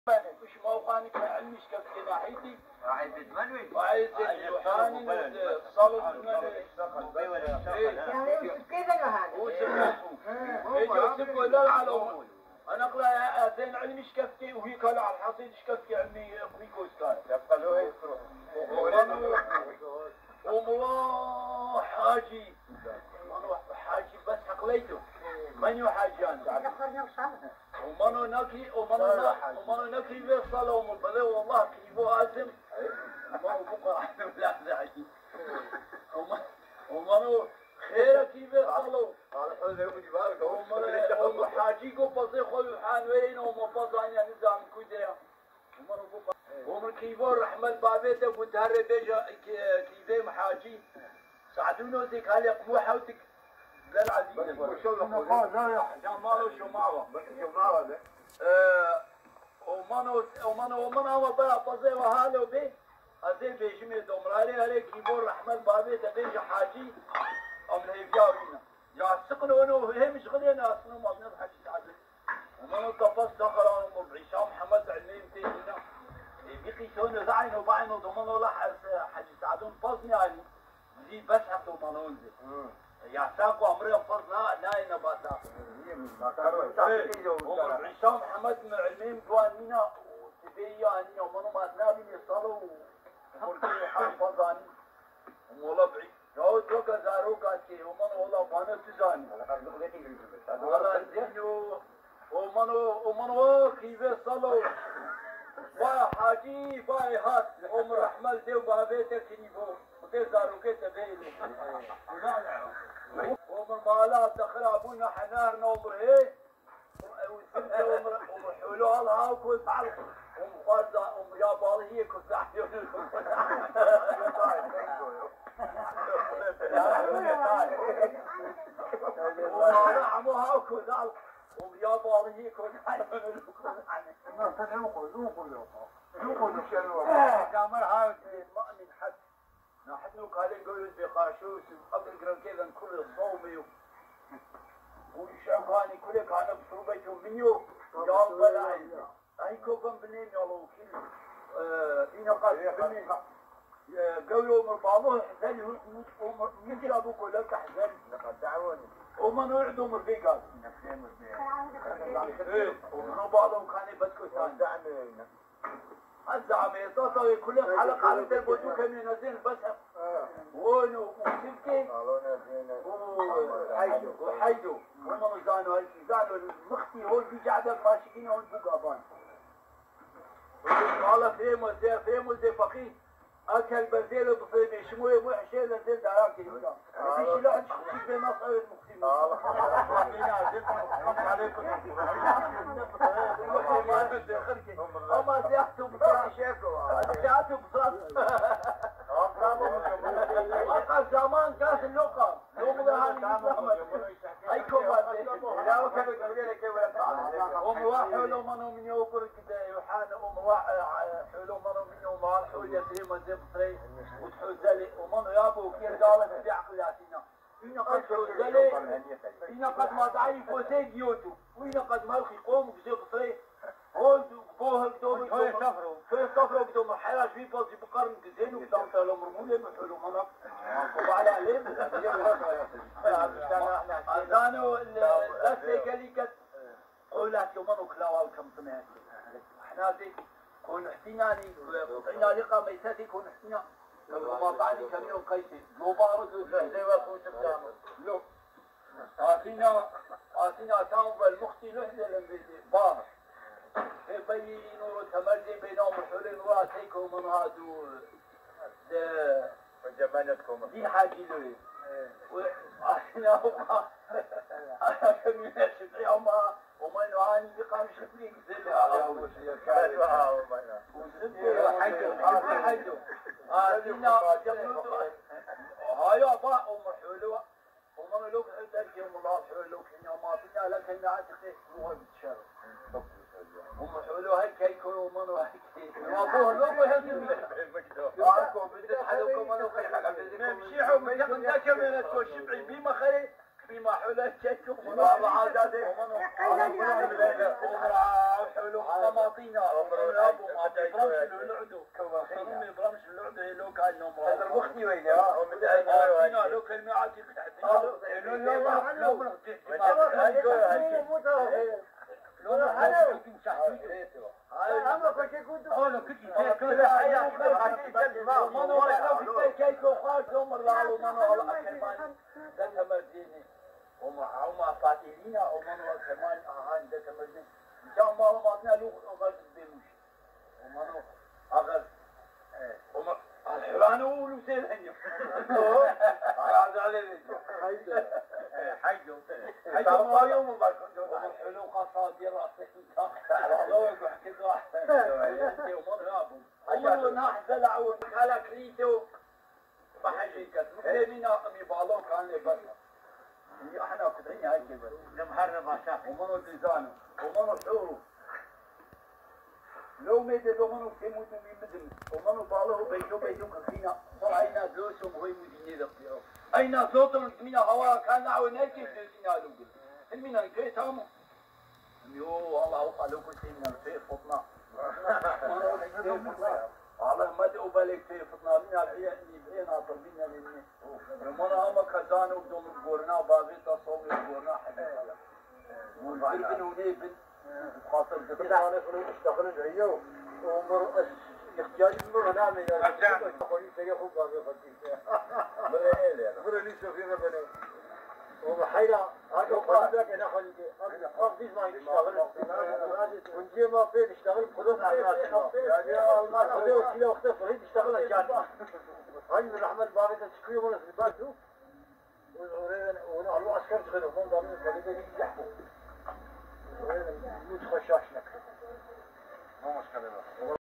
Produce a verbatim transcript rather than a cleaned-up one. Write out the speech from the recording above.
وش موقعك علمش كيف ناحيتي واحد بتمنوي وعايز الوحاني والصلب كيف الوهاني؟ يجوا يسبوا لا على أمول أنا أقرأ أذين علمش كفتي وهي كلا على الحصيد كفتي عمي أخويكوس كان يبقى يسرو والله حاجي حاجي بس حقليته من يحاجان ومنو نكي ومنو ومنو نكي بيصلوا ومن والله كيفو أزم ما هو بقى لا زعجي ومنو خير كيف يصلوا ومنو حاجي قبضي خل حانوين ومبضان يعني نظام كده ومنو بقى ومن كيفو رحمة بابيته وتهرب بيجا كيفي محاجي ساعدونا ذيك هالي قمو حوتك لا العزيز وشو نقول لا يا جماله شو معه بس شو معه ده ومنو ومنو ومنو وضيع فزي وهذا وبي هذي بيجمي دومر عليه عليه كيبور رحمة بابي تبيج حاجي أم هيفياوينا يا سقنا ونو هي مش غلينا أصلا ما بنضحك تعدل ومنو تفص دخل أنا بعيشة محمد علمين تيجينا بيقي شون زعين وبعين وضمنو لاح حاجي سعدون فصني يعني زي بس حتى ومنو زي يا ساقو عمري فصنا ناي نباتا عصام محمد من علمين دوانينا وتبيا أني ومنو ما نابي يصلوا ومرتين حافظاني ومولبعي جاو توكا زاروكا كي ومنو والله بانا تزاني والله زينو ومنو ومنو كيف يصلوا باي حاجي باي هات عمر رحمل ديو بابيتك كنيفو وكي زاروكي تبيني ومن مالات دخل ابونا حنار نومر هي وسمته ومر وحلو الله وكل بعض ومخالده ويا بالي هي كل زعيون وما عموها وكل ذلك ويا بالي هي كل زعيون ما تنوقوا ذوقوا ذوقوا ذوقوا ذوقوا جامر هاي ما من حد نحن قال يقولوا بقاشوس قبل قرن كذا كل الصومي وشاكاني كل كان بصوبته منيو يا بلا اي كوكم بنين يلو كل انا قال بنين قولوا من بعضهم حزن مثل ابو كل كحزن لقد دعوني ومن وعدوا مرفيقات ومن بعضهم كان يبكوا ثاني الزعمة تصوي كل حلقة على تلبوتو كم ينزل بس ونو وسلكي وحيدو وحيدو هم زانوا زانوا المختي هو اللي قاعدة ماشيين هون بوقابان قال فيمو زي فيمو زي فقيه أكل بزيل بصيبي شموي مو حشيل نزل دراك يودا فيش لا تشوف بمصر المختي أما سيحتوا بصراحة سيحتوا بصراحة أقل زمان كاس اللقب يوم ذهاني أي كوبا لا وكانوا يقولون كيف هم واحد حلو منهم من يوكر كده يوحنا هم واحد حلو منهم من يوم مال حول يسري من زي بصري وتحول زلي ومنو يابو كير قالت في عقلاتنا إن قد حول زلي إن قد ما ضعيف وسيد يوتو وإن قد ما يخي قوم في زي بصري هون فوه الدوم في سفروا في سفروا بدهم حراج في بلدي بقرن كزين وقدام تلو مرمولة محلو منك وعلى علم أذانو لسه قليكت قولات يومنو كلاوال كم سمعت احنا زي كون احتناني قطعنا لقى ميتاتي كون احتنا وما طعني كميون قيسي مبارز وزي وكوش الدامر لو آتينا آتينا تاوب المختي لحظة لنبيزي باهر يبينوا تمرجي بينهم الحلين وراسيكم من هادو وجمانتكم دي حاجة لوري وآتينا وما أنا كميون الشفعي وما وما نوعاني بقام شفعي كذلها كانوا ومنا حيدو حيدو آتينا جملوا هاي أبا أم حلوة وما لوك عندك يوم الله حلوك إنه ما فينا لكن عاتقه هو بتشرف هم حلوة هيك هيكونوا منو هيك وابوه لو هيك يعرفوا بدل حلوكم منو مشيحوا من ذاك من الشبعي بما خير بما حلوة شيكم منو عادات ومنو حلو قماطينا عمرك تحكي مو ترى لو انا كنت مساعدته هاي عمرك كي كنت انا كنت كده حياه ما ما نو كي كي خاص عمر لا لو ما نو على كمان ده تمديني وما وما فاتينا وما نو كمان اهان ده تمديني جاء ما ما تنا لو غاد بيمش وما نو اغل وما الحران ولو زين هنيو هذا عليه حيدو حيدو حيدو ما يوم ما كنت حلو قصاد راسك والله يحكي واحد عمره نحزل او على كريتو بحاجيك مسلمين امي بالو كان لي بس احنا كدرين هاي كده نمهرنا باشا ومنو ديزانو ومنو شورو لو ميد لو منو كيموتو مين مدن ومنو بالو بيتو بيتو كفينا صراينا زوسهم هوي مديني دقيقه اين صوتهم من هوا كان نعو ناكي دلسنا لوجل المينا كي تامو يو الله قالوا كل شيء من الفي فطنا والله ما دعوا بالك في فطنا من الحياة اللي بقينا طلبينا لني لما هم كزانوا بدهم القرنا بابي تصوم القرنا حبيبنا والبن ونيبن خاطر كده انا فلوس اشتغل جايه ومر احتياج من نعمل يعني اخوي سيري اخو بابي فتي مرة لسه في ربنا وحيلا هذا قال لك انا خلي قصدي ما يشتغل ونجي ما في يشتغل خذوا يعني ما خذوا كذا وقت فريد يشتغل عشان هاي من رحمة بابي تشكيه من الباتو ونحن عسكر تغلوا من ضمن الكلمة دي يحكوا ونحن مش خشاشنا ما مشكلة